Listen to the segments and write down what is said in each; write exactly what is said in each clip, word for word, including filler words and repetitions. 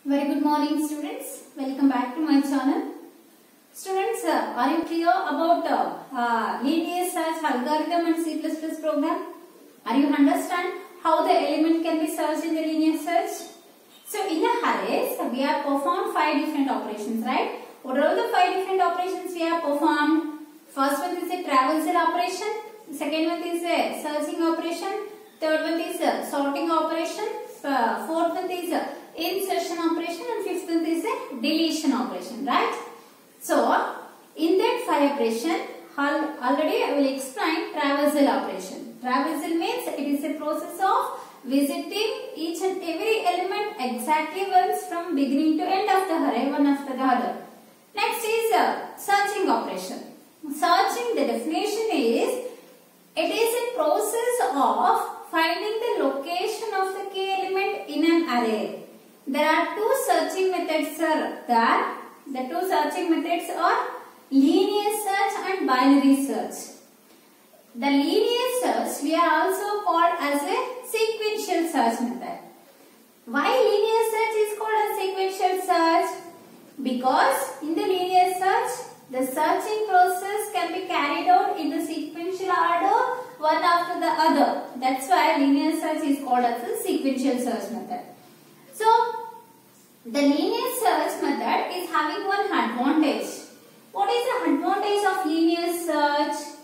Very good morning, students. Welcome back to my channel. Students, uh, are you clear about uh, uh, linear search algorithm and C plus plus program? Are you understand how the element can be searched in the linear search? So, in the arrays, we have performed five different operations, right? What are all the five different operations we have performed? First one is a traversal operation. Second one is a searching operation. Third one is a sorting operation. Uh, fourth one is a insertion operation, and fifth one is a deletion operation, right? So, in that five operation, already I will explain traversal operation. Traversal means it is a process of visiting each and every element exactly once from beginning to end of the array, one after the other. Next is a searching operation. Searching, the definition is, it is a process of finding the location of the key element in an array. There are two searching methods are there. The two searching methods are linear search and binary search. The linear search we are also called as a sequential search method. Why linear search is called a sequential search? Because in the linear search, the searching process can be carried out in the sequential order, one after the other. That's why linear search is called as a sequential search method. So, the linear search method is having one advantage. What is the advantage of linear search?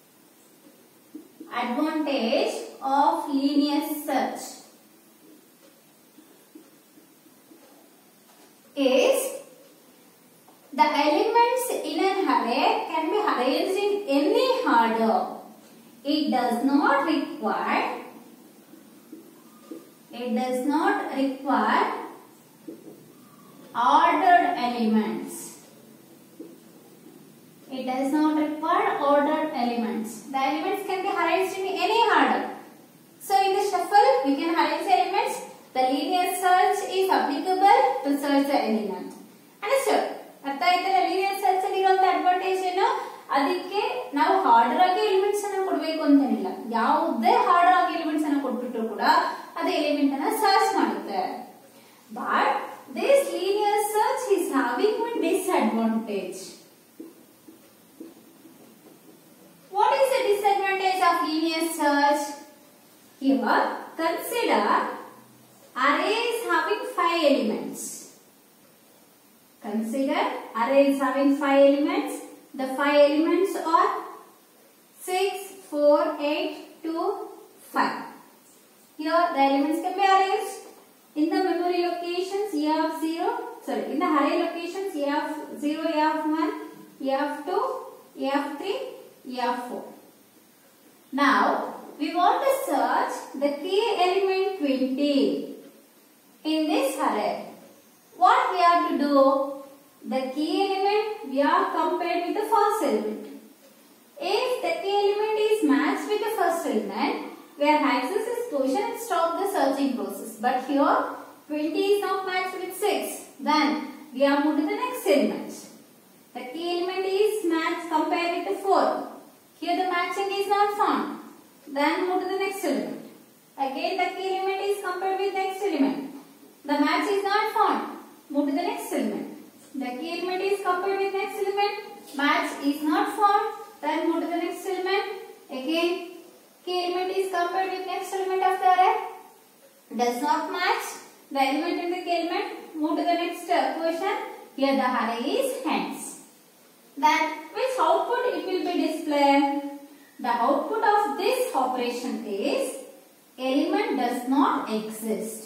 Advantage of linear search is the elements in an array can be arranged in any order. It does not require it does not require ordered elements. It does not require ordered elements. The elements can be arranged in any order. So in the shuffle, we can arrange the elements. The linear search is applicable to search the element. Understood? ಅರ್ಥ ಆಯ್ತಲ್ಲ linear search ಅಲ್ಲಿ ಇರುವಂತ advantage ಏನು? ಅದಕ್ಕೆ ನಾವು order ಆಗಿ elements ಅನ್ನು ಕೊಡಬೇಕು ಅಂತೇನಿಲ್ಲ. ಯಾವುದೇ ಹಾರ್ಡರ್ ಆಗಿ ಎಲಿಮೆಂಟ್ಸ್ ಅನ್ನು ಕೊಟ್ಬಿಟ್ರು ಕೂಡ ಅದು ಎಲಿಮೆಂಟ್ ಅನ್ನು ಸರ್ಚ್ ಮಾಡುತ್ತೆ. But this linear search is having one disadvantage. What is the disadvantage of linear search? Here, consider arrays having five elements. Consider arrays having five elements. The five elements are six, four, eight, two, five. Here the elements can be arranged in the memory locations E of zero. Sorry, in the array locations E of zero, E of one, E of two, E of three, E of four. Now we want to search the key element twenty in this array. What we have to do? The key element we are compared with the first element. If the key element is matched with the first element, we are access this position and stop the searching process. But here twenty is not matched with six. Then we are moved to the next element. The key element is matched compared with the four. Here the matching is not found. Then move to the next element. Again the key element is compared with the next element. The match is not found. Move to the next element. The key element is compared with next element. Match is not found. Then move to the next element. Again, key element is compared with next element of the array. Does not match the element in the key element. Move to the next uh, question. Here the array is hence. Then which output it will be displayed? The output of this operation is element does not exist.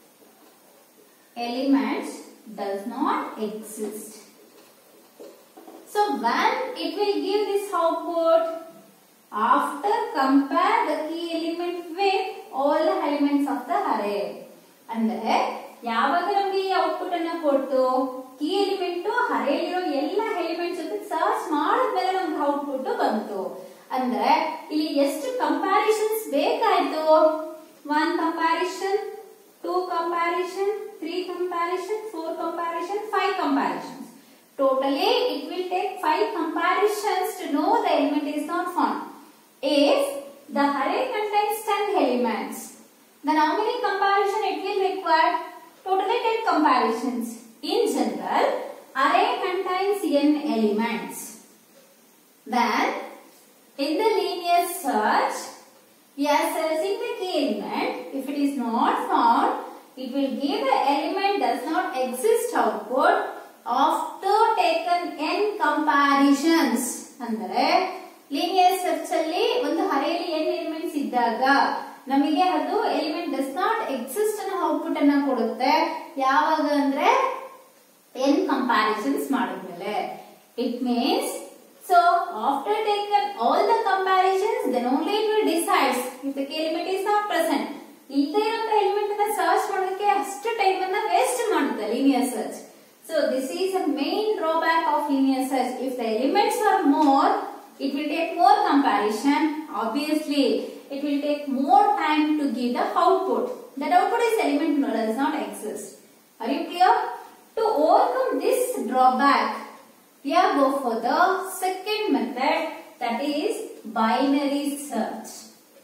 Element does not exist. So when it will give this output? After compare the key element with all the elements of the array. ಅಂದರೆ ಯಾವಾಗ ನಮಗೆ ಈ output ಅನ್ನು ಕೊಟ್ಟು key element ಅರೇ ಇರೋ ಎಲ್ಲ elements ಜೊತೆ search ಮಾಡಿದ್ಮೇಲೆ ನಮ್ಗೆ ಔಟ್ಪುಟ್ ಬಂತು. ಅಂದ್ರೆ ಇಲ್ಲಿ ಎಷ್ಟು ಕಂಪ್ಯಾರಿಸನ್ಸ್ ಬೇಕಾಯ್ತು? One comparison, two comparison, three comparison, four comparison, five comparisons. Totally, it will take five comparisons to know the element is not found. If the array contains ten elements, then how many comparison it will require? totally ten comparisons. In general, array contains n elements. Then, in the linear search, we are searching the key element. If it is not found, it will give the element does not exist output after taken n comparisons. ಅಂದರೆ linear search ಅಲ್ಲಿ ಒಂದು ಅರೇಲಿ n elements ಇದ್ದಾಗ ನಮಗೆ ಅದು element does not exist ಅನ್ನೋ output ಅನ್ನ ಕೊಡುತ್ತೆ. ಯಾವಾಗ ಅಂದ್ರೆ n comparisons ಮಾಡಿದ್ಮೇಲೆ. It means so after taken all the comparisons, then only it will decide if the key element is not present. ಇಲ್ಲದೆ ಇರೋ ಎಲಿಮೆಂಟ್ ಅನ್ನ ಸರ್ಚ್ ಮಾಡೋದಕ್ಕೆ ಅಷ್ಟು ಟೈಮ್ ಅನ್ನ ವೇಸ್ಟ್ ಮಾಡುತ್ತೆ linear search. So this is a main drawback of linear search. If the elements are more, it will take more comparison. Obviously, it will take more time to give the output. That output is element does not exist. Are you clear? To overcome this drawback, we are go for the second method, that is binary search.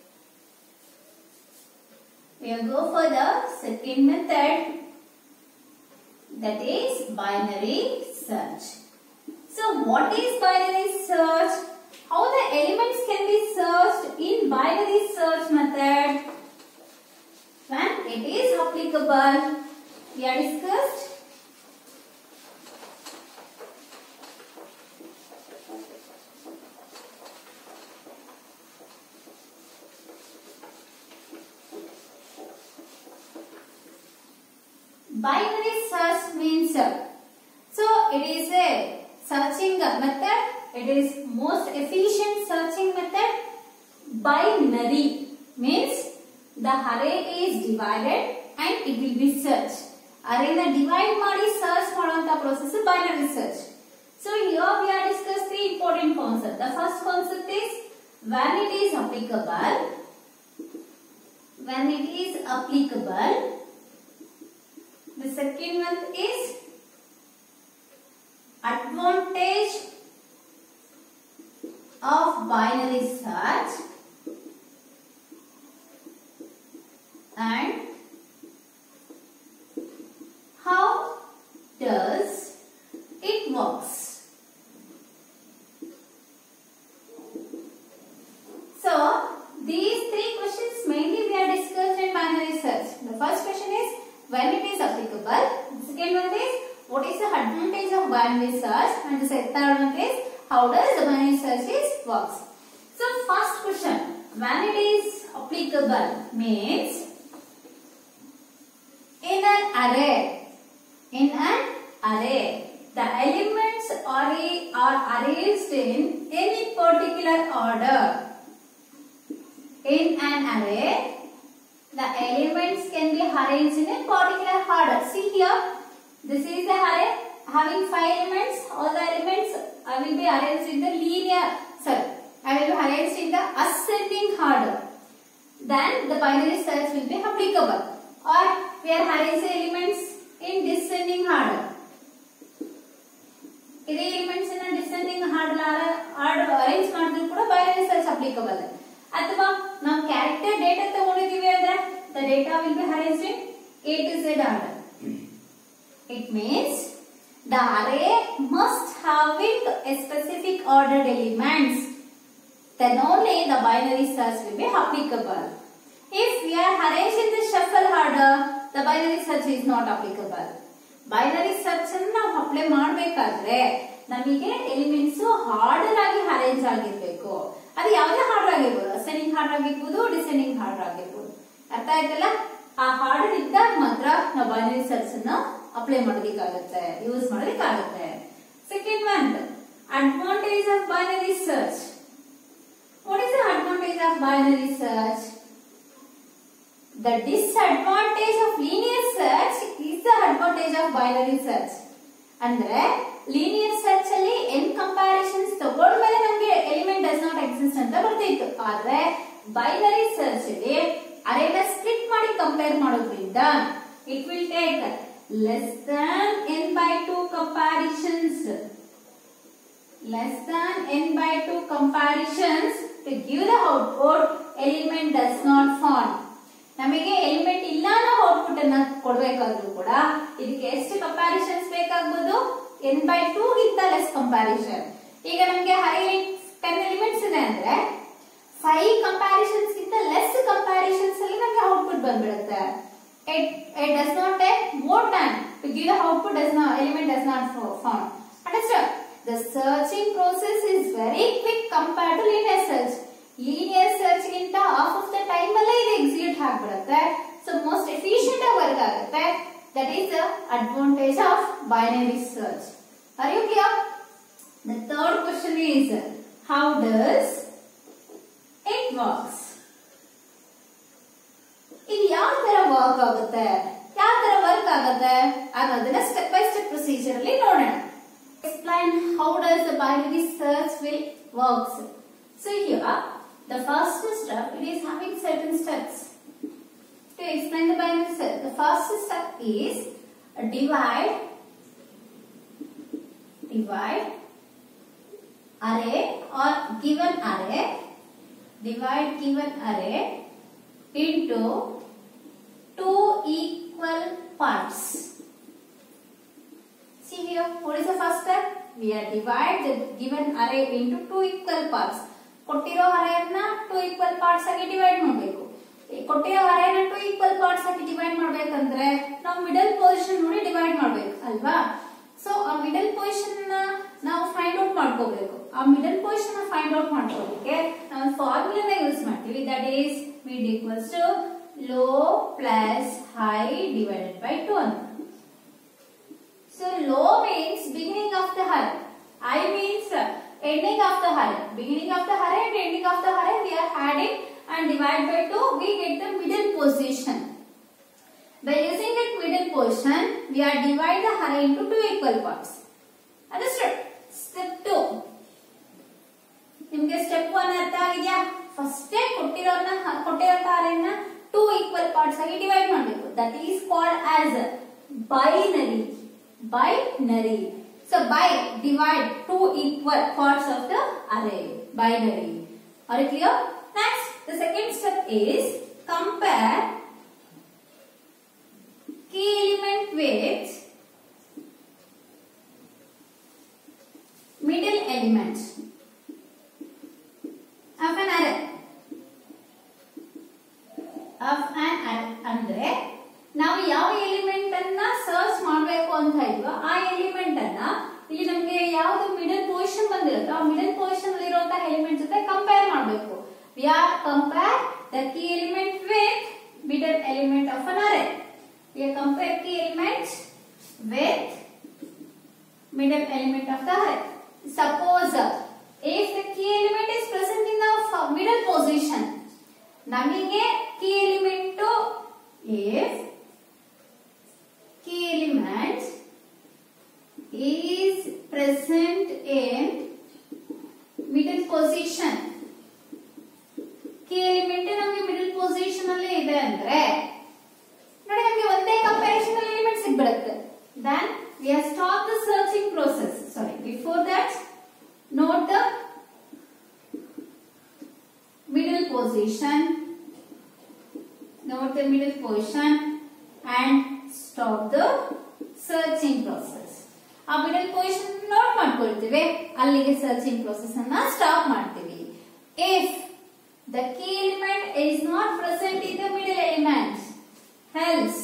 We are go for the second method, that is binary search. So what is binary search? How the elements can be searched in binary search method? When it is applicable, we are discussed. Binary search means, so it is a searching method. It is most efficient searching method. Binary means the array is divided and it will be searched. Array na divide ಮಾಡಿ search ಮಾಡುವಂತ process binary search. So here we are discuss three important concepts. The first concept is when it is applicable. When it is applicable. The second one is advantage of binary search, and how does it works. So these three questions mainly we are discussed in binary search. The first question is when it is applicable. The second one is what is the advantage of binary search, and the third one is how does the binary search is works. So first question, when it is applicable means in an array, in an array, the elements are, are arranged in any particular order. In an array, the elements can be arranged in a particular order. See here, this is the array having five elements. All the elements I will be arranged in the linear, sorry, I will be arranged in the ascending order. Then the binary search will be applicable. Or we are arranging the elements in descending order. If the elements in a descending order order arrange ಮಾಡಿದ್ರು ಕೂಡ binary search applicable. ಅಥವಾ ನಾವು character data ತಗೊಂಡಿದ್ದೀವಿ ಅಂದ್ರೆ the data will be arranged in A to Z order. It means the array must having a specific ordered elements. Then only the binary search will be applicable. If we are arranged in the shuffle order, the binary search is not applicable. Binary search ಅನ್ನು ನಾವು apply ಮಾಡಬೇಕಾದ್ರೆ ನಮಗೆ elements order ಆಗಿ arrange ಆಗಿರಬೇಕು. ಅದು ಯಾವುದೇ order ಆಗಿರ್ಬೋದು, ascending order ಆಗಿರ್ಬೋದು, ಡಿಸೆಂಡಿಂಗ್ ಆರ್ಡರ್ ಆಗಿರ್ಬೋದು. ಅರ್ಥ ಆಯ್ತಲ್ಲ? ಆ ಆರ್ಡರ್ ಇದ್ದಾಗ ಮಾತ್ರ ನಾವು ಬೈನರಿ ಸರ್ಚ್ ಅನ್ನು ಅಪ್ಲೈ ಮಾಡೋದಕ್ಕಾಗುತ್ತೆ, ಯೂಸ್ ಮಾಡೋದಕ್ಕಾಗುತ್ತೆ. Second one, advantage of binary search. What is the advantage of binary search? The disadvantage of linear search is the advantage of binary search. ಅಂದ್ರೆ linear search ಅಲ್ಲಿ n comparisons ತಗೊಂಡ್ಮೇಲೆ ನಮಗೆ element does not exist ಅಂತ ಬರ್ತಿತ್ತು. ಆದ್ರೆ binary search ಅಲ್ಲಿ ಅರೇನ split ಮಾಡಿ ಕಂಪೇರ್ ಮಾಡೋದ್ರಿಂದ it will take less than n by two comparisons. Less than n by two comparisons to give the output element does not found. ನಮಗೆ element ಇಲ್ಲ ಅನ್ನೋ ಔಟ್ಪುಟ್ ಅನ್ನ ಕೊಡಬೇಕಾದ್ರೂ ಕೂಡ ಇದಕ್ಕೆ ಎಷ್ಟು ಕಂಪ್ಯಾರಿಸನ್ಸ್ ಬೇಕಾಗಬಹುದು, n by two ಗಿಂತ ಲೆಸ್ ಕಂಪ್ಯಾರಿಸನ್. ಈಗ ನಮಗೆ ಅರೇಲಿ ten ಎಲಿಮೆಂಟ್ಸ್ ಇದೆ ಅಂದ್ರೆ five ಕಂಪ್ಯಾರಿಸನ್ಸ್ ಗಿಂತ ಲೆಸ್ ಕಂಪ್ಯಾರಿಸನ್ಸ್ ಅಲ್ಲಿ ನಮಗೆ ಔಟ್ಪುಟ್ ಬಂದ್ಬಿಡುತ್ತೆ. it it does not take more time to give the output, does not element does not found. Understand? The searching process is very quick compared to linear search. Linear search ಗಿಂತ half of the time ಅಲ್ಲೇ ಇದು execute ಆಗಿಬಿಡುತ್ತೆ. So most efficient ಆಗಿ work ಆಗುತ್ತೆ. That is the advantage of binary search. Are you clear? The third question is, how does it works? ಇದು ಯಾವ ತರ work ಆಗುತ್ತೆ, ಯಾವ ತರ ವರ್ಕ್ ಆಗುತ್ತೆ ಅನ್ನೋದನ್ನ ಸ್ಟೆಪ್ ಬೈ ಸ್ಟೆಪ್ ಪ್ರೊಸೀಜರ್ ಅಲ್ಲಿ ನೋಡೋಣ. Explain how does the binary search will works. So here the first step, it is having certain steps to explain the binary search. The first step is divide divide array or given array divide given array into two equal parts. See here, what is the first step? We are divide the given array into two equal parts. ಕೊಟ್ಟಿರೋ ಅರೇನ two equal parts ಆಗಿ divide ಮಾಡಬೇಕು. ಕೊಟ್ಟಿರೋ ಅರೇನ two equal parts ಆಗಿ divide ಮಾಡಬೇಕಂದ್ರೆ ನಾವು middle position ನೋಡಿ ಡಿವೈಡ್ ಮಾಡಬೇಕು ಅಲ್ವಾ? ಸೊ ಆ ಮಿಡಲ್ ಪೊಸಿಷನ್ ನಾವು ಫೈಂಡ್ ಔಟ್ ಮಾಡ್ಕೋಬೇಕು. ಆ ಮಿಡಲ್ ಪೊಸಿಷನ್ ಫೈಂಡ್ ಔಟ್ ಮಾಡ್ಕೊಳ್ಳೋಕೆ ನಾವು ಫಾರ್ಮುಲಾನ ಯೂಸ್ ಮಾಡ್ತೀವಿ. That is mid equals to low plus high divided by two. So low means beginning of the array, high means ending of the array. Beginning of the array and ending of the array we are adding and divide by two, we get the middle position. By using that middle position, we are divide the array into two equal parts. Understood? Step two. ನಿಮಗೆ step one ಅರ್ಥ ಆಗಿದೆಯಾ? First ಕೊಟ್ಟಿರೋನ ಕೊಟ್ಟಿರೋ ಅರೇನ two equal parts ಆಗಿ divide ಮಾಡಬೇಕು. That is called as binary. Binary. So by divide two equal parts of the array. Binary. Are you clear? Next, the second step is compare key element with middle element of an array. Of an array ಅಂದ್ರೆ ನಾವು ಯಾವ element ಅನ್ನ search ಮಾಡಬೇಕು ಅಂತ ಇದ್ವಾ ಆ element ಅನ್ನ ಇಲ್ಲಿ ನಮಗೆ ಯಾವುದು ಮಿಡಲ್ ಪೊಸಿಷನ್ ಬಂದಿರುತ್ತೋ ಆ ಮಿಡಲ್ ಪೊಸಿಷನ್ ಅಲ್ಲಿ ಇರುವಂತಹ ಎಲಿಮೆಂಟ್ ಜೊತೆ ಕಂಪೇರ್ ಮಾಡಬೇಕು. We are compare the key element with middle element of an array. We are compare key element with middle element of the array. Suppose if the key element is present in the middle position, ನಮಗೆ key element if key element is present in middle position, key element ನಮಗೆ middle position ಅಲ್ಲಿ ಇದೆ ಅಂದ್ರೆ ನೋಡಿ ನಮಗೆ ಒಂದೇ comparison element ಸಿಗ್ಬಿಡುತ್ತೆ. then we have stop the searching process. Sorry, before that note the middle position, note the middle position and stop the searching process. ಆ middle position note ಮಾಡ್ಕೊಳ್ತೀವಿ, ಅಲ್ಲಿಗೆ searching process ಅನ್ನ ಸ್ಟಾಪ್ ಮಾಡ್ತೀವಿ. if the key element is not present in the middle element, else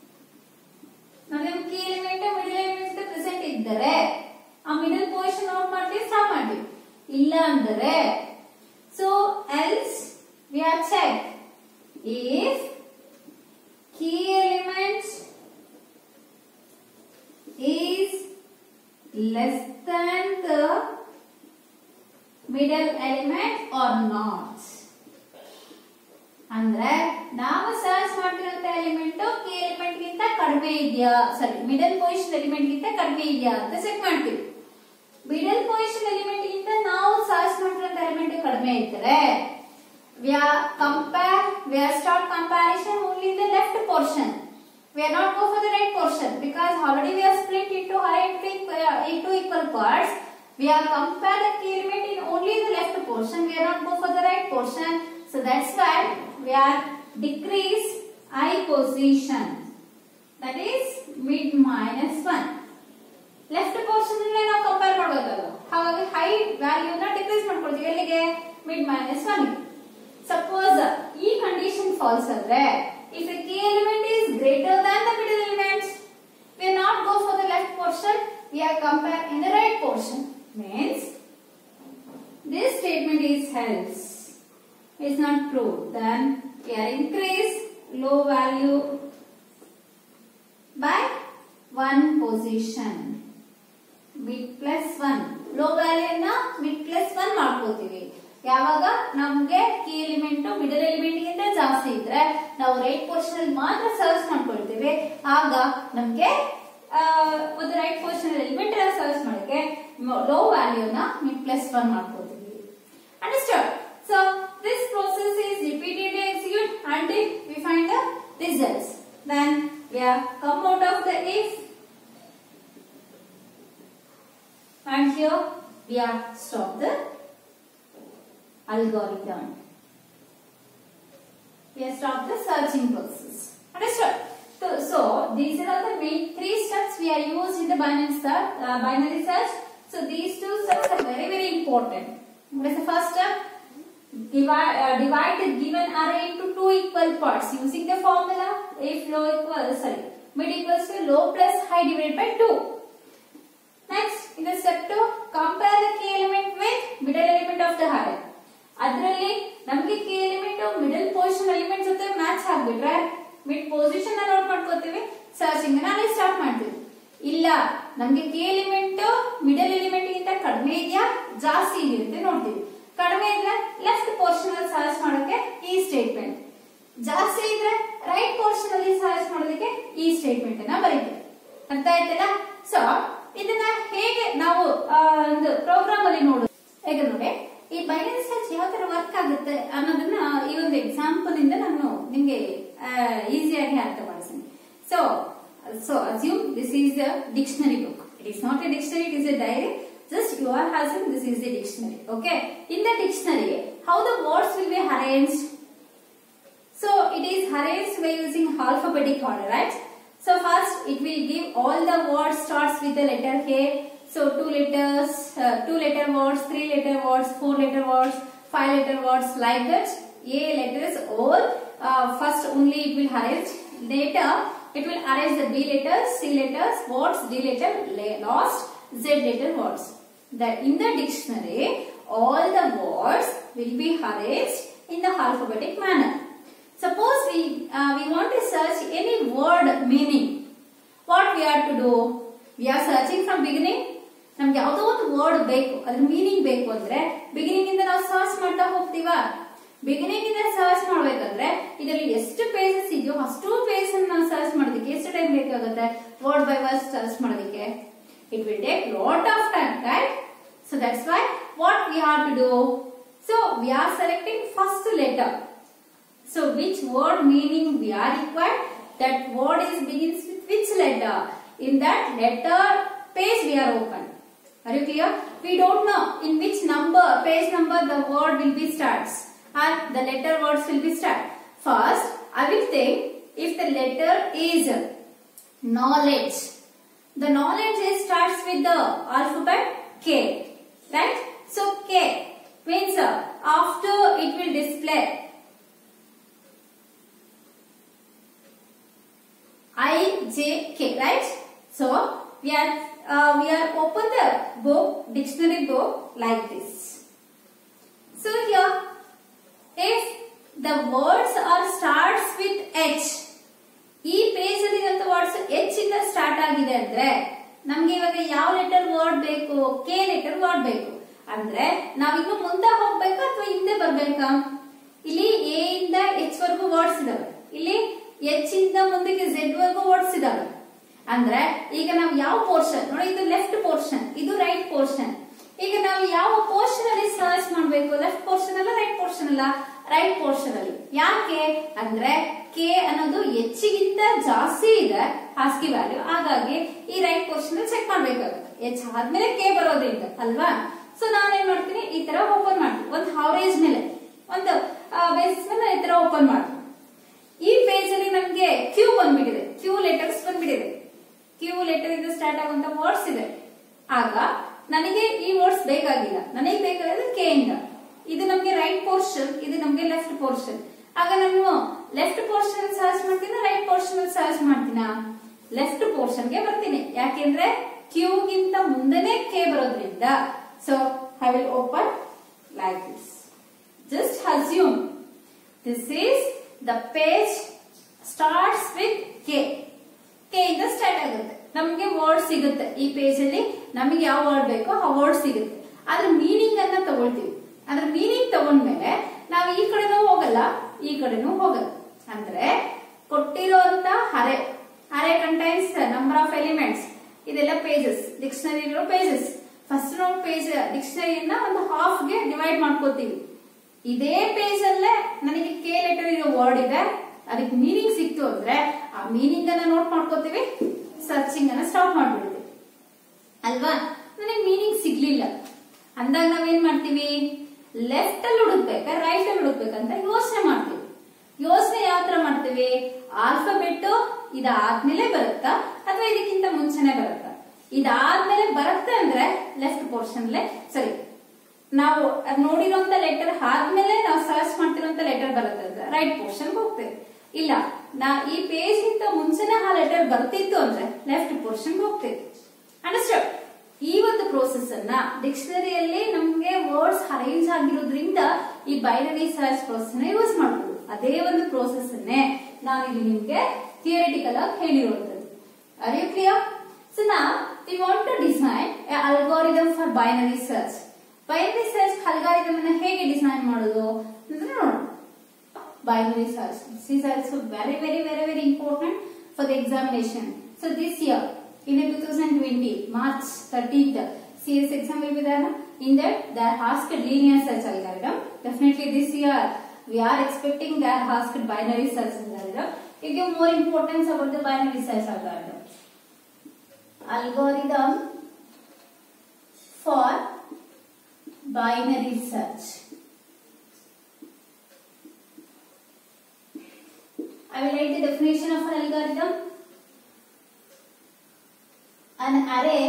ನೋಡಿ key element middle element present ಇದ್ದರೆ ಆ middle position note ಮಾಡ್ತೀವಿ, stop ಮಾಡ್ತೀವಿ. ಇಲ್ಲ ಅಂದರೆ so else we are check if key element is less than the middle element or not. ಅಂದ್ರೆ ನಾವು search ಮಾಡ್ತಿರೋಂತ ಎಲಿಮೆಂಟ್ ಕೀ ಎಲಿಮೆಂಟ್ ಗಿಂತ ಕಡಿಮೆ ಇದೆಯಾ, ಸಾರಿ ಮಿಡಲ್ ಪೊಸಿಷನ್ ಎಲಿಮೆಂಟ್ ಗಿಂತ ಕಡಿಮೆ ಇದೆಯಾ ಅಂತ ಚೆಕ್ ಮಾಡ್ತೀವಿ. ಮಿಡಲ್ ಪೊಸಿಷನ್ ಎಲಿಮೆಂಟ್ ಗಿಂತ ನಾವು ಸರ್ಚ್ ಮಾಡಿರೋಂತ ಎಲಿಮೆಂಟ್ ಕಡಿಮೆ ಇದ್ದರೆ we are compare we are start comparison only in the left portion. We are not go for the right portion because already we are split into array into equal parts. We are compare the key element in only the left portion. We are not go for the right portion. So that's why we are decrease I position, that is mid minus one. Left portion ಅಲ್ಲೇ ನಾವು compare ಮಾಡಬೇಕಲ್ಲ, ಹಾಗಾಗಿ high value ನ decrease ಮಾಡ್ಕೊಳ್ತೀವಿ ಎಲ್ಲಿಗೆ, mid minus one. Suppose ಈ condition false ಅಂದ್ರೆ if the k element is greater than the middle element, we will not go for the left portion, we are compare in the right portion. Means this statement is false, is not true. Then we are increase low value by one position. Mid plus one, low value na mid plus one ಮಾಡ್ಕೋತೀವಿ. ಯಾವಾಗ ನಮಗೆ key element middle element ಗಿಂತ ಜಾಸ್ತಿ ಇದ್ರೆ ನಾವು right portion ಅಲ್ಲಿ ಮಾತ್ರ search ಮಾಡ್ಕೊಳ್ತೀವಿ. ಆಗ ನಮಗೆ ಒಂದು ರೈಟ್ ಪೋರ್ಷನ್ ಎಲಿಮೆಂಟ್ ಅನ್ನ ಸರ್ಚ್ ಮಾಡಕ್ಕೆ ಲೋ ವ್ಯಾಲ್ಯೂ ನ ಮಿಡ್ ಪ್ಲಸ್ ಒನ್ ಮಾಡ್ಕೊಳ್ತೀವಿ. Understand? So this process is repeatedly execute until we find the results. Then we have come out of the if, and here we have stopped the algorithm. We have stopped the searching process. Understood? So, so these are the main three steps we are used in the binary search. Uh, binary search. So these two steps are very very important. What is the first step? Divide, uh, divide the given array into two equal parts using the formula if low equals sorry mid equals to low plus high divided by two. Next, in the step two, compare the key element with middle element of the array. ಅದರಲ್ಲಿ ನಮಗೆ key element middle position element ಜೊತೆ ಮ್ಯಾಚ್ ಆಗ್ಬಿಟ್ರೆ mid position ನ note ಮಾಡ್ಕೋತೀವಿ, searching ನ ಅಲ್ಲಿ start ಮಾಡ್ತೀವಿ. ಇಲ್ಲ ನಮಗೆ ಕೀ ಎಲಿಮೆಂಟ್ ಮಿಡಲ್ ಎಲಿಮೆಂಟ್ ಗಿಂತ ಕಡಿಮೆ ಇದೆಯಾ ಜಾಸ್ತಿ ಇದೆಯಾ ಅಂತ ನೋಡ್ತೀವಿ. ಕಡಿಮೆ ಇದ್ರೆ ಲೆಫ್ಟ್ ಪೋರ್ಷನ್ ಅಲ್ಲಿ ಸರ್ಚ್ ಮಾಡೋಕೆ ಈ ಸ್ಟೇಟ್ಮೆಂಟ್, ಜಾಸ್ತಿ ಇದ್ರೆ ರೈಟ್ ಪೋರ್ಷನ್ ಅಲ್ಲಿ ಸರ್ಚ್ ಮಾಡೋದಕ್ಕೆ ಈ ಸ್ಟೇಟ್ಮೆಂಟ್ ಅನ್ನ ಬರೀತೀವಿ. ಅರ್ಥ ಆಯ್ತಲ್ಲ? ಸೊ ಇದನ್ನ ಹೇಗೆ ನಾವು ಒಂದು ಪ್ರೋಗ್ರಾಮ್ ಅಲ್ಲಿ ನೋಡೋದು ಹೇಗೆ ನೋಡಿ, ಈ ಬೈನರಿ ಸರ್ಚ್ ಯಾವ ತರ ವರ್ಕ್ ಆಗುತ್ತೆ ಅನ್ನೋದನ್ನ ಈ ಒಂದು ಎಕ್ಸಾಂಪಲ್ ಇಂದ ನಾನು ನಿಮ್ಗೆ ಈಸಿಯಾಗಿ ಅರ್ಥ ಮಾಡಿಸ್ತೀನಿ. So so assume this is a dictionary book. It is not a dictionary, it is a diary. Just you are having this is the dictionary. Okay, in the dictionary how the words will be arranged? So it is arranged by using alphabetic order, right? So first it will give all the words starts with the letter A. So two letters, uh, two letter words, three letter words, four letter words, five letter words, like that. A letters all uh, first only it will arrange. Later it will arrange the B letters, C letters, words, D letter, last Z letter words. That in the dictionary all the words will be arranged in the alphabetic manner. Suppose we uh, we want to search any word meaning. What we have to do? We are searching from beginning. ನಮ್ಗೆ ಯಾವುದೋ ಒಂದು word ಬೇಕು, ಅದ್ರ meaning ಬೇಕು ಅಂದ್ರೆ beginning ಇಂದ ನಾವು search ಮಾಡ್ತಾ ಹೋಗ್ತೀವಾ. ಬಿಗಿನಿಂಗ್ ಇಂದ ಸರ್ಚ್ ಮಾಡ್ಬೇಕಂದ್ರೆ ಇದರಲ್ಲಿ ಎಷ್ಟು ಪೇಜಸ್ ಇದೆಯೋ ಅಷ್ಟು ಪೇಜ್ ಅನ್ನು ನಾವು ಸರ್ಚ್ ಮಾಡೋದಕ್ಕೆ ಎಷ್ಟು ಟೈಮ್ ಬೇಕಾಗುತ್ತೆ? ವರ್ಡ್ ಬೈ ವರ್ಡ್ ಸರ್ಚ್ ಮಾಡೋದಕ್ಕೆ it will take lot of time, right? So that's why what we have to do? So we are selecting first letter. So which word meaning we are required? That word is begins with which letter? In that letter page we are open. Are you clear? We don't know in which number, page number the word will be starts or the letter words will be start. First I will think if the letter is knowledge. The knowledge is starts with the alphabet K, right? So K means uh, after it will display I, J, K, right? So we are uh, we are open the book, dictionary book like this. So here if the words are starts with H, ಈ page ಅಲ್ಲಿ ಇರುವಂತ words H ಇಂದ start ಆಗಿದೆ ಅಂದ್ರೆ ನಮ್ಗೆ ಇವಾಗ ಯಾವ letter word ಬೇಕು? ಕೆ ಲೆಟರ್ ವರ್ಡ್ ಬೇಕು ಅಂದ್ರೆ ನಾವಿನ್ನು ಮುಂದೆ ಹೋಗ್ಬೇಕಾ ಅಥವಾ ಹಿಂದೆ ಬರ್ಬೇಕಾ? ಇಲ್ಲಿ ಎ ಇಂದ ಎಚ್ ವರೆಗೂ ವರ್ಡ್ಸ್ ಇದಾವೆ, ಇಲ್ಲಿ ಎಚ್ ಇಂದ ಮುಂದಕ್ಕೆ ಝೆಡ್ ವರೆಗೂ ವರ್ಡ್ಸ್ ಇದಾವೆ. ಅಂದ್ರೆ ಈಗ ನಾವು ಯಾವ ಪೋರ್ಷನ್ ನೋಡಿ, ಇದು ಲೆಫ್ಟ್ ಪೋರ್ಷನ್, ಇದು ರೈಟ್ ಪೋರ್ಷನ್. ಈಗ ನಾವು ಯಾವ ಪೋರ್ಷನ್ ಅಲ್ಲಿ ಸರ್ಚ್ ಮಾಡಬೇಕು? ಲೆಫ್ಟ್ ಪೋರ್ಷನ್ ಅಲ್ಲ, ರೈಟ್ ಪೋರ್ಷನ್ ಅಲ್ಲ, ರೈಟ್ ಪೋರ್ಷನ್ ಅಲ್ಲಿ. ಯಾಕೆ ಅಂದ್ರೆ ಕೆ ಅನ್ನೋದು ಎಚ್ಗಿಂತ ಜಾಸ್ತಿ ಇದೆ ಹಾಸ್ಕಿ ವ್ಯಾಲ್ಯೂ, ಹಾಗಾಗಿ ಈ ರೈಟ್ ಪೋರ್ಷನ್ ಅಲ್ಲಿ ಚೆಕ್ ಮಾಡ್ಬೇಕಾಗುತ್ತೆ. ಎಚ್ ಆದ್ಮೇಲೆ ಕೆ ಬರೋದ್ರಿಂದ ಅಲ್ವಾ? ಸೊ ನಾನೇನ್ ಮಾಡ್ತೀನಿ, ಈ ತರ ಓಪನ್ ಮಾಡ್ತೀನಿ. ಒಂದು ಅವರೇಜ್ ಮೇಲೆ, ಒಂದು ಬೇಸಿಸ್ ಮೇಲೆ ಈ ತರ ಓಪನ್ ಮಾಡ್ತೀನಿ. ಈ ಪೇಜ್ ಅಲ್ಲಿ ನಮ್ಗೆ ಕ್ಯೂ ಬಂದ್ಬಿಟ್ಟಿದೆ, ಕ್ಯೂ ಲೆಟರ್ಸ್ ಬಂದ್ಬಿಟ್ಟಿದೆ, ಕ್ಯೂ ಲೆಟರ್ ಇಂದ ಸ್ಟಾರ್ಟ್ ಆಗುವಂತ ವರ್ಡ್ಸ್ ಇದೆ. ಆಗ ನನಗೆ ಈ ವರ್ಡ್ಸ್ ಬೇಕಾಗಿಲ್ಲ, ನನಗೆ ಬೇಕಾಗಿರೋದು ಕೆ ಇಂದ. ಇದು ನಮ್ಗೆ ರೈಟ್ ಪೋರ್ಷನ್, ಇದು ನಮ್ಗೆ ಲೆಫ್ಟ್ ಪೋರ್ಷನ್. ಆಗ ನಾನು ಲೆಫ್ಟ್ ಪೋರ್ಷನ್ ಸರ್ಚ್ ಮಾಡ್ತೀನ, ರೈಟ್ ಪೋರ್ಷನ್ ಸರ್ಚ್ ಮಾಡ್ತೀನ, ಲೆಫ್ಟ್ ಪೋರ್ಷನ್ ಗೆ ಬರ್ತೀನಿ. ಯಾಕೆಂದ್ರೆ ಕ್ಯೂ ಗಿಂತ ಮುಂದೆನೆ ಕೆ ಬರೋದ್ರಿಂದ. So I will open like this. Just assume this is the page starts with K. K ಇಂದ ಸ್ಟಾರ್ಟ್ ಆಗುತ್ತೆ, ನಮ್ಗೆ ವರ್ಡ್ ಸಿಗುತ್ತೆ. ಈ ಪೇಜ್ ಅಲ್ಲಿ ನಮಗೆ ಯಾವ ವರ್ಡ್ ಬೇಕೋ ಆ ವರ್ಡ್ ಸಿಗುತ್ತೆ. ಅದ್ರ ಮೀನಿಂಗ್ ಅನ್ನ ತಗೊಳ್ತೀವಿ. ಅದ್ರ ಮೀನಿಂಗ್ ತಗೊಂಡ್ಮೇಲೆ ನಾವು ಈ ಕಡೆನೂ ಹೋಗಲ್ಲ, ಈ ಕಡೆನೂ ಹೋಗಲ್ಲ. ಅಂದ್ರೆ ಕೊಟ್ಟಿರುವಂತ array, array contains number of elements. ಇದೆಲ್ಲ ಪೇಜಸ್, ಡಿಕ್ಷನರಿ ಇರೋ ಪೇಜಸ್. ಫಸ್ಟ್ ನಾವು ಪೇಜ್ ಡಿಕ್ಷನರಿಯನ್ನ ಒಂದು ಹಾಫ್ ಗೆ ಡಿವೈಡ್ ಮಾಡ್ಕೋತೀವಿ. ಇದೇ ಪೇಜ್ ಅಲ್ಲೇ ನನಗೆ ಕೆ ಲೆಟರ್ ಇರೋ ವರ್ಡ್ ಇದೆ, ಅದಕ್ಕೆ ಮೀನಿಂಗ್ ಸಿಕ್ತು ಅಂದ್ರೆ ಆ ಮೀನಿಂಗ್ ಅನ್ನ ನೋಟ್ ಮಾಡ್ಕೋತೀವಿ, ಸರ್ಚಿಂಗ್ ಅನ್ನ ಸ್ಟಾಪ್ ಮಾಡ್ಬಿಡ್ತೀವಿ ಅಲ್ವಾ. ನನಗೆ ಮೀನಿಂಗ್ ಸಿಗ್ಲಿಲ್ಲ ಅಂದಾಗ ನಾವೇನ್ ಮಾಡ್ತೀವಿ, ಲೆಫ್ಟ್ ಅಲ್ಲಿ ಹುಡುಕ್ಬೇಕಾ ರೈಟ್ ಅಲ್ಲಿ ಹುಡುಕ್ಬೇಕಂತ ಯೋಚನೆ ಮಾಡ್ತೀವಿ. ಯೋಚನೆ ಯಾವ ತರ ಮಾಡ್ತೀವಿ, ಆಲ್ಫಾಬೆಟ್ ಇದಾದ್ಮೇಲೆ ಬರುತ್ತಾ ಅಥವಾ ಇದಕ್ಕಿಂತ ಮುಂಚೆನೆ ಬರುತ್ತಾ. ಇದಾದ್ಮೇಲೆ ಬರುತ್ತೆ ಅಂದ್ರೆ ಲೆಫ್ಟ್ ಪೋರ್ಷನ್ ಸರಿ, ನಾವು ನೋಡಿರುವಂತ ಲೆಟರ್ ಆದ್ಮೇಲೆ ನಾವು ಸರ್ಚ್ ಮಾಡ್ತಿರುವಂತ ಲೆಟರ್ ಬರುತ್ತೆ ಅಂದ್ರೆ ರೈಟ್ ಪೋರ್ಷನ್ ಹೋಗ್ತೇವೆ. ಇಲ್ಲ, ನಾ ಈ ಪೇಜ್ ಗಿಂತ ಮುಂಚೆನೆ ಆ ಲೆಟರ್ ಬರ್ತಿತ್ತು ಅಂದ್ರೆ ಲೆಫ್ಟ್ ಪೋರ್ಷನ್ ಹೋಗ್ತೇವೆ. ಅಂಡರ್ಸ್ಟ್ಯಾಂಡ್? ಈ ಒಂದು ಪ್ರೋಸೆಸ್ ಅನ್ನ ಡಿಕ್ಷನರಿಯಲ್ಲಿ ನಮ್ಗೆ ವರ್ಡ್ಸ್ ಅರೇಂಜ್ ಆಗಿರೋದ್ರಿಂದ ಈ ಬೈನರಿ ಸರ್ಚ್ ಪ್ರೋಸೆಸ್ ನ ಯೂಸ್ ಮಾಡಬಹುದು. ಅದೇ ಒಂದು ಪ್ರೋಸೆಸ್ ಅನ್ನೇ ನಾನು ಇಲ್ಲಿ ನಿಮ್ಗೆ ಥಿಯರಿಟಿಕಲ್ ಆಗಿ ಹೇಳಿರುವಂತದ್ದು. Are you clear? ಸೊ ನಾ we want to design a algorithm for binary search. Binary search algorithm ಅನ್ನ ಹೇಗೆ ಡಿಸೈನ್ ಮಾಡೋದು ಅಂದ್ರೆ ನೋಡೋಣ. Binary search. This is also very, very, very, very important for the examination. So this year, in the twenty twenty, March thirteenth, C S exam will be there. In that, they are asked linear search algorithm. Definitely this year, we are expecting they are asked binary search algorithm. You give more importance about the binary search algorithm. Algorithm for binary search. I will write the definition of an algorithm. An array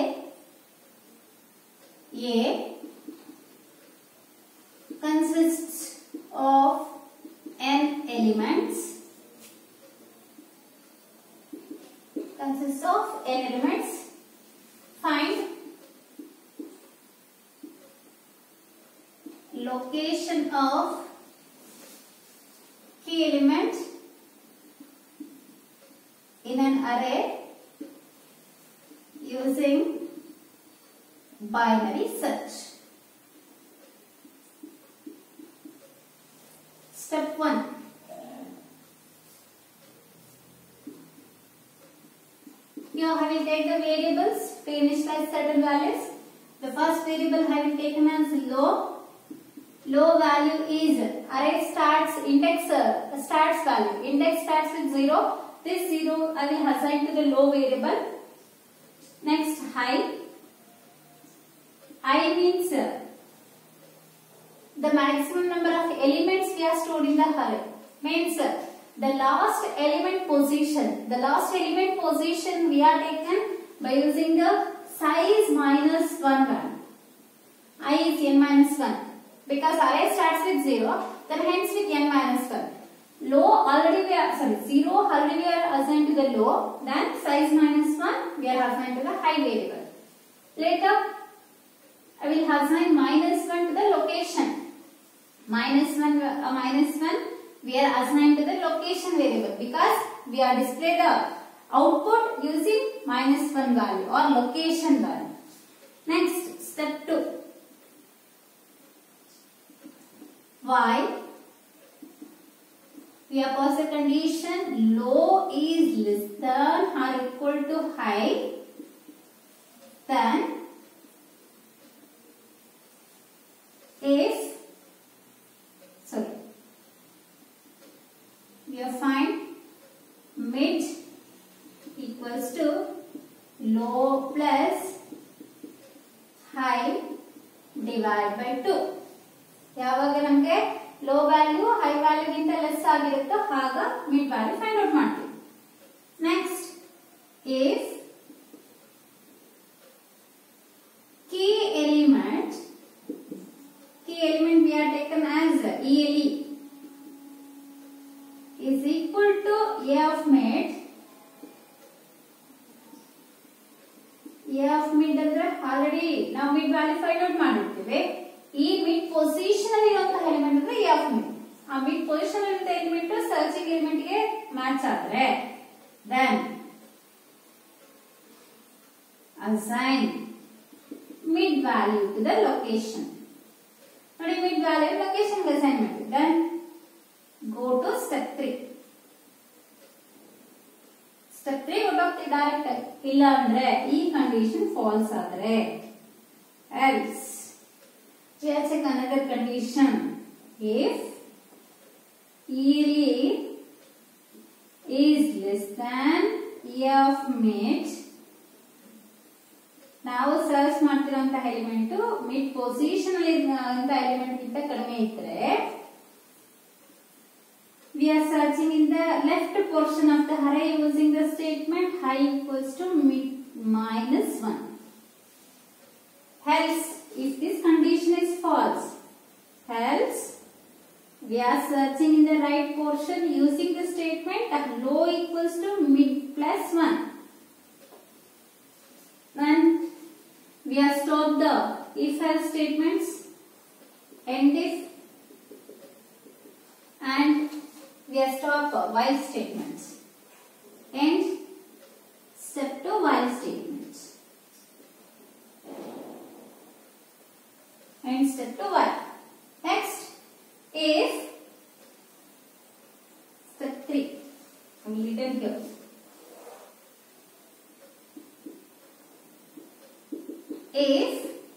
A consists of n elements. Consists of n elements. Find location of key element in an array using binary search. Step one. Here I will take the variables to initialize certain values. The first variable I will taken as low. Low value is array starts index uh, starts value. Index starts with zero. This zero I will assign to the low variable. Next high. I means uh, the maximum number of elements we are stored in the array. Means uh, the last element position. The last element position we are taken by using the size minus one value. I is n minus one. Because array starts with zero, then hence with n minus one. Low already we are, sorry, zero already we are assigned to the low, then size minus one we are assigned to the high variable. Later, I will assign minus one to the location. Minus one, uh, minus one we are assigned to the location variable because we are display the output using minus one value or location value. Next, step two. Why? We have posed a condition low is less than or equal to high, then if sorry we have find mid equals to low plus high divided by two. ಯಾವಾಗ ನಮಗೆ low value high ವ್ಯಾಲ್ಯೂಗಿಂತ less ಆಗಿರುತ್ತೋ ಆಗ mid value find out ಮಾಡ್ತೀವಿ. Next if key element key element we are taken as E L E is equal to A of mid. A of mid ಅಂದ್ರೆ already ನಾವು mid value find out ಮಾಡಿರ್ತೀವಿ. ಈ mid position ಅಲ್ಲಿ ಇರುವಂತಹ element ಅಂದ್ರೆ A of mid. ಆ mid position ಅಲ್ಲಿ ಇರುವಂತಹ ಎಲಿಮೆಂಟ್ ಸರ್ಚಿಂಗ್ ಎಲಿಮೆಂಟ್ ಗೆ ಮ್ಯಾಚ್ ಆದ್ರೆ then assign mid value to the location. ನೋಡಿ mid value location ಗೆ assign ಮಾಡಿ. Then go to step three. Step three ಹೊರಟೋಗ್ತೀವಿ ಡೈರೆಕ್ಟ್ ಆಗಿ. ಇಲ್ಲ ಅಂದ್ರೆ ಈ ಕಂಡೀಷನ್ ಫಾಲ್ಸ್ ಆದ್ರೆ else we have check another condition. If E L E is less than A of mid, ನಾವು ಸರ್ಚ್ ಮಾಡ್ತಿರೋಂತಹ ಎಲಿಮೆಂಟ್ ಮಿಡ್ ಪೊಸಿಷನ್ ಅಲ್ಲಿ ಎಲಿಮೆಂಟ್ ಗಿಂತ ಕಡಿಮೆ ಇದ್ರೆ we are searching in the left portion of the array using the statement high equals to mid minus one. Else, if this condition is false, else we are searching in the right portion using the statement that low equals to mid plus one. Then we have stopped the if else statements, end if, and we have stopped while statements. End step to while statements. End step to while. Next, if step three. I will written here. If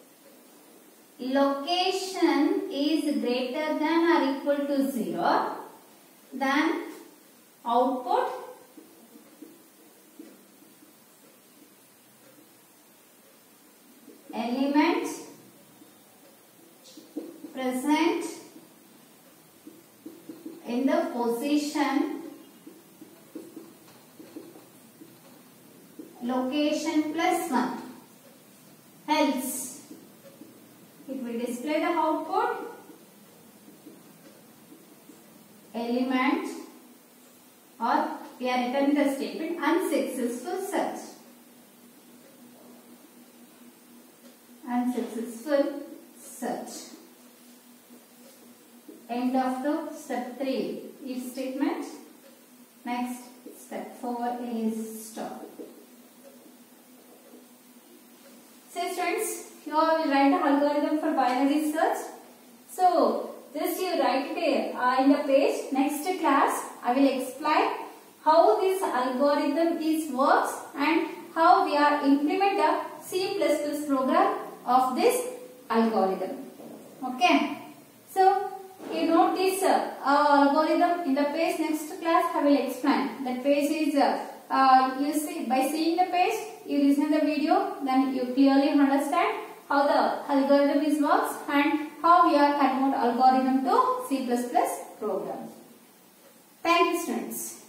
location is greater than or equal to zero, then output element present in the position location plus one. Else it will display the output element, or we are returning the statement unsuccessful search. Unsuccessful search. End of the step three if statement. Next step four is stop. Say friends, here I will write the algorithm for binary search. So just you write it here uh, in the page. Next class I will explain how this algorithm is works and how we are implement the C plus plus program of this algorithm. Okay. So you note this uh, algorithm in the page. Next class I will explain. That page is uh, uh, you see by seeing the page, you listen the video, then you clearly understand how the algorithm is works and how we are convert algorithm to C plus plus program. Thank you, students.